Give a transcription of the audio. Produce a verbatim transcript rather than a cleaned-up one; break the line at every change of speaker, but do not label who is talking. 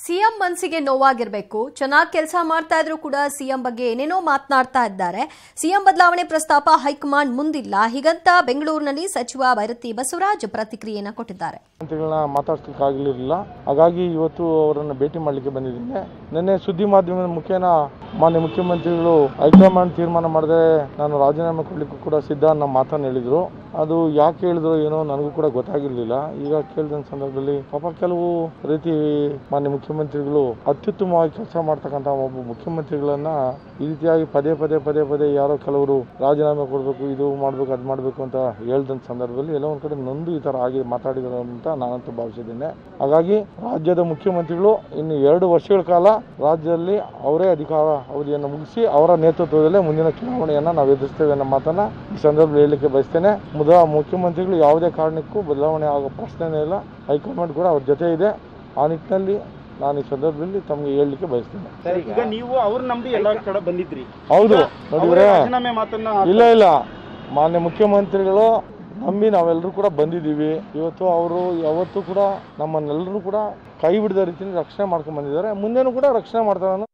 CM ಮನಸ್ಸಿಗೆ ನೋವಾಗಿರಬೇಕು. ಚೆನ್ನಾಗಿ ಕೆಲಸ ಮಾಡ್ತಾ ಇದ್ರು ಕೂಡ ಸಿಎಂ ಬಗ್ಗೆ ಏನೇನೋ ಮಾತನಾಡ್ತಾ ಇದ್ದಾರೆ. ಸಿಎಂ ಬದಲಾವಣೆ ಪ್ರಸ್ತಾಪ ಹೈಕಮಾಂಡ್ ಮುಂದಿಲ್ಲ. ಹೀಗಂತ ಬೆಂಗಳೂರಿನಲ್ಲಿ ಸಚಿವ ಭೈರತಿ ಬಸವರಾಜ್ ಪ್ರತಿಕ್ರಿಯೆಯನ್ನು ಕೊಟ್ಟಿದ್ದಾರೆ.
ಮಾತಾಡ್ಲಿಕ್ಕಾಗಲಿರಲಿಲ್ಲ, ಹಾಗಾಗಿ ಇವತ್ತು ಅವರನ್ನು ಭೇಟಿ ಮಾಡಲಿಕ್ಕೆ ಬಂದಿದ್ದೇನೆ. ನಿನ್ನೆ ಸುದ್ದಿ ಮಾಧ್ಯಮದ ಮುಖೇನ ಮಾನ್ಯ ಮುಖ್ಯಮಂತ್ರಿಗಳು ಹೈಕಮಾಂಡ್ ತೀರ್ಮಾನ ಮಾಡಿದ್ರೆ ನಾನು ರಾಜೀನಾಮೆ ಕೊಡ್ಲಿಕ್ಕೂ ಕೂಡ ಸಿದ್ಧ ಅನ್ನೋ ಮಾತನ್ನು ಹೇಳಿದ್ರು. ಅದು ಯಾಕೆ ಹೇಳಿದ್ರು ಏನೋ ನನಗೂ ಕೂಡ ಗೊತ್ತಾಗಿರ್ಲಿಲ್ಲ. ಈಗ ಕೇಳಿದ ಸಂದರ್ಭದಲ್ಲಿ ಪಾಪ ಕೆಲವು ರೀತಿ ಮಾನ್ಯ ಮುಖ್ಯಮಂತ್ರಿಗಳು ಅತ್ಯುತ್ತಮವಾಗಿ ಕೆಲಸ ಮಾಡ್ತಕ್ಕಂಥ ಒಬ್ಬ ಮುಖ್ಯಮಂತ್ರಿಗಳನ್ನ ಈ ರೀತಿಯಾಗಿ ಪದೇ ಪದೇ ಪದೇ ಪದೇ ಯಾರೋ ಕೆಲವರು ರಾಜೀನಾಮೆ ಕೊಡಬೇಕು, ಇದು ಮಾಡಬೇಕು, ಅದು ಮಾಡಬೇಕು ಅಂತ ಹೇಳಿದಂಥ ಸಂದರ್ಭದಲ್ಲಿ ಎಲ್ಲ ಒಂದ್ ಕಡೆ ನೊಂದು ಈ ತರ ಆಗಿ ಮಾತಾಡಿದ್ರು ಅಂತ ನಾನಂತೂ ಭಾವಿಸಿದ್ದೇನೆ. ಹಾಗಾಗಿ ರಾಜ್ಯದ ಮುಖ್ಯಮಂತ್ರಿಗಳು ಇನ್ನು ಎರಡು ವರ್ಷಗಳ ಕಾಲ ರಾಜ್ಯದಲ್ಲಿ ಅವರೇ ಅಧಿಕಾರ ಅವಧಿಯನ್ನು ಮುಗಿಸಿ ಅವರ ನೇತೃತ್ವದಲ್ಲೇ ಮುಂದಿನ ಚುನಾವಣೆಯನ್ನ ನಾವು ಎದುರಿಸ್ತೇವೆ ಅನ್ನೋ ಮಾತನ್ನ ಈ ಸಂದರ್ಭದಲ್ಲಿ ಹೇಳಲಿಕ್ಕೆ ಬಯಸ್ತೇನೆ. ಮೊದಲ ಮುಖ್ಯಮಂತ್ರಿಗಳು ಯಾವುದೇ ಕಾರಣಕ್ಕೂ ಬದಲಾವಣೆ ಆಗೋ ಪ್ರಶ್ನೆನೇ ಇಲ್ಲ. ಹೈಕಮಾಂಡ್ ಕೂಡ ಅವ್ರ ಜೊತೆ ಇದೆ. ಆ ನಿಟ್ಟಿನಲ್ಲಿ ನಾನು ಈ ಸಂದರ್ಭದಲ್ಲಿ ತಮಗೆ ಹೇಳಲಿಕ್ಕೆ ಬಯಸ್ತೇನೆ.
ಈಗ ನೀವು ಅವ್ರು ನಂಬಿ ಎಲ್ಲರ ಕಡೆ ಬಂದಿದ್ರಿ.
ಹೌದು, ನೋಡಿದ್ರೆ
ಮಾತನ್ನ
ಇಲ್ಲ ಇಲ್ಲ ಮಾನ್ಯ ಮುಖ್ಯಮಂತ್ರಿಗಳು ನಂಬಿ ನಾವೆಲ್ಲರೂ ಕೂಡ ಬಂದಿದ್ದೀವಿ. ಇವತ್ತು ಅವರು ಯಾವತ್ತೂ ಕೂಡ ನಮ್ಮನ್ನೆಲ್ಲರೂ ಕೂಡ ಕೈ ಬಿಡದ ರೀತಿಯಲ್ಲಿ ರಕ್ಷಣೆ ಮಾಡ್ಕೊಂಡು ಬಂದಿದ್ದಾರೆ. ಮುಂದೆನೂ ಕೂಡ ರಕ್ಷಣೆ ಮಾಡ್ತಾರೆ.